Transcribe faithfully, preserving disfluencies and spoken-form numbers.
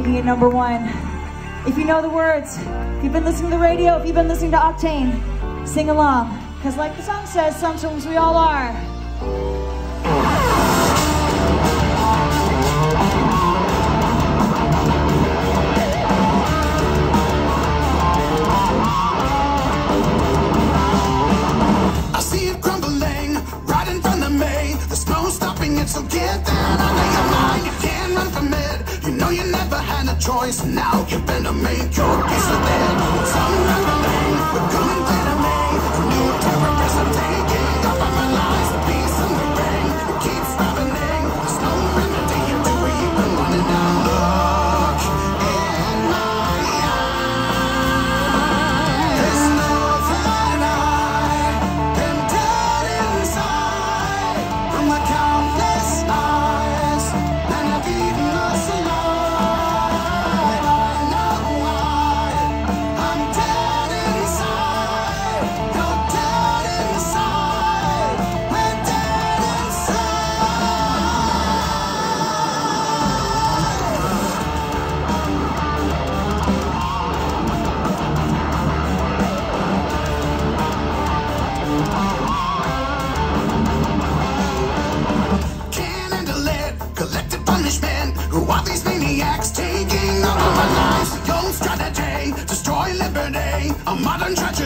making it number one. If you know the words, if you've been listening to the radio, if you've been listening to Octane, sing along. Because like the song says, sometimes we all are. I see it crumbling right in front of me. There's no stopping it, so get that out of your mind. You can't run from it. You know you never had a choice. Now you better make your peace with it. Some unraveling, we're coming clear to me. New terrorists are taking up on my lives. The peace and the rain, it keeps happening. There's no remedy until we even want it now. Look in my eyes. There's no that I can tell inside from the countless lies that have eaten us alive. I know why I'm dead inside. You're dead inside. We're dead inside. Can't handle it. Collective punishment. Who are these maniacs taking over our lives? Your strategy, destroy liberty. A modern tragedy.